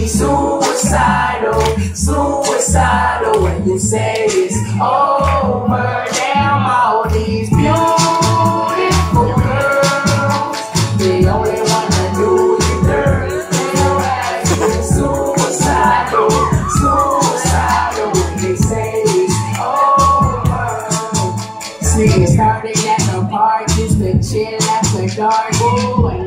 be suicidal, suicidal when you say it's over. Damn, all these beautiful girls, they only wanna do you dirty. They're suicidal, suicidal when they say it's over. See, it started at the park, used to chill after dark. Ooh,